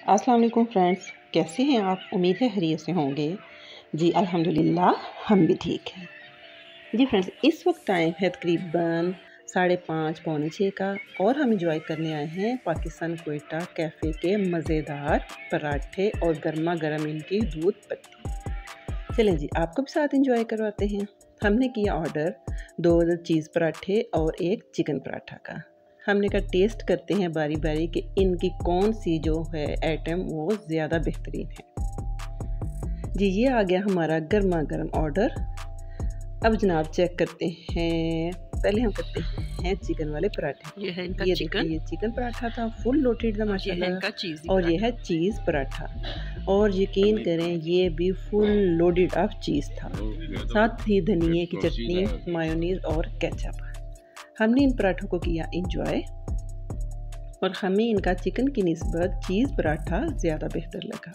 अस्सलाम वालेकुम फ्रेंड्स, कैसे हैं आप? उम्मीद है खैरियत से होंगे। जी अल्हम्दुलिल्लाह हम भी ठीक हैं। जी फ्रेंड्स, इस वक्त टाइम है तकरीबन 5:30 पौने 6 का और हम इंजॉय करने आए हैं पाकिस्तान क्वेटा कैफ़े के मज़ेदार पराठे और गर्मा गर्म इनकी दूध पत्ती। चलें जी, आपको भी साथ इंजॉय करवाते हैं। हमने किया ऑर्डर 2 चीज़ पराठे और 1 चिकन पराठा का। हमने कहा टेस्ट करते हैं बारी बारी कि इनकी कौन सी जो है आइटम वो ज़्यादा बेहतरीन है। जी ये आ गया हमारा गर्मा गर्म ऑर्डर। अब जनाब चेक करते हैं, पहले हम करते हैं चिकन वाले पराठे। ये है इनका चिकन। ये चिकन पराठा था, फुल लोटेड था माशाल्लाह। और ये है चीज़ पराठा और यकीन करें ये भी फुल लोडेड ऑफ चीज़ था, साथ ही धनिए की चटनी, मायोनीज़ और केचप। हमने इन पराठों को किया एंजॉय और हमें इनका चिकन की निस्बत चीज़ पराठा ज़्यादा बेहतर लगा।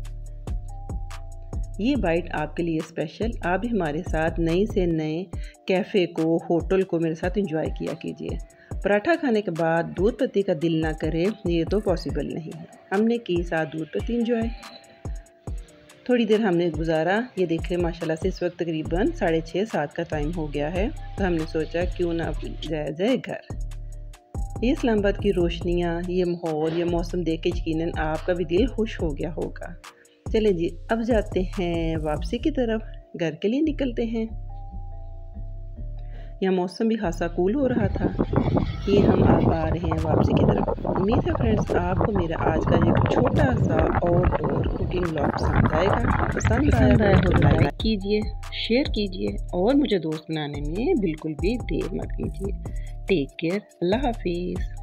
ये बाइट आपके लिए स्पेशल। आप भी हमारे साथ नए से नए कैफ़े को, होटल को मेरे साथ एंजॉय किया कीजिए। पराठा खाने के बाद दूध पत्ती का दिल ना करे, ये तो पॉसिबल नहीं है। हमने की साथ दूध पत्ती एंजॉय। थोड़ी देर हमने गुजारा। ये देख रहे माशाल्लाह से इस वक्त तकरीबन 6:30-7 का टाइम हो गया है, तो हमने सोचा क्यों ना जाया जाए घर। ये इस्लामाबाद की रोशनियाँ, ये माहौल, ये मौसम देख के यकीनन आपका भी दिल खुश हो गया होगा। चले जी अब जाते हैं वापसी की तरफ, घर के लिए निकलते हैं। यहाँ मौसम भी खासा कूल हो रहा था। ये हम आप आ रहे हैं वापसी की तरफ। उम्मीद है फ्रेंड्स आपको मेरा आज का ये छोटा सा आउटडोर कुकिंग व्लॉग पसंद आएगा। पसंद आया तो लाइक कीजिए, शेयर कीजिए और मुझे दोस्त बनाने में बिल्कुल भी देर मत कीजिए। टेक केयर, अल्लाह हाफिज़।